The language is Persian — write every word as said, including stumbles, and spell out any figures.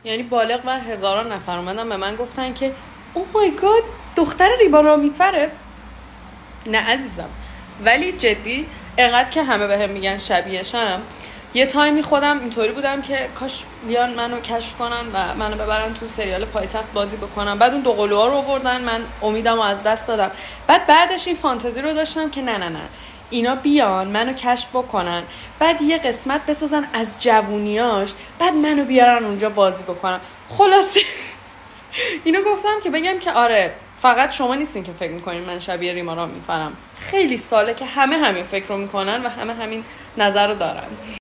یعنی بالغ بر هزاران نفر اومدن به من گفتن که او مای گاد دختر ریما رامیفره. نه عزیزم، ولی جدی اینقدر که همه بهم میگن شبیهشم، یه تایمی خودم اینطوری بودم که کاش بیان منو کشف کنن و منو ببرن تو سریال پایتخت بازی بکنم. بعد اون دو قلوها رو آوردن، من امیدمو از دست دادم. بعد بعدش این فانتزی رو داشتم که نه نه نه اینا بیان منو کشف بکنن، بعد یه قسمت بسازن از جوونیاش، بعد منو بیارن اونجا بازی بکنم. خلاصه اینو گفتم که بگم که آره فقط شما نیستین که فکر میکنین من شبیه ریما رامیفرم. خیلی ساله که همه همین فکر رو میکنن و همه همین نظر رو دارن.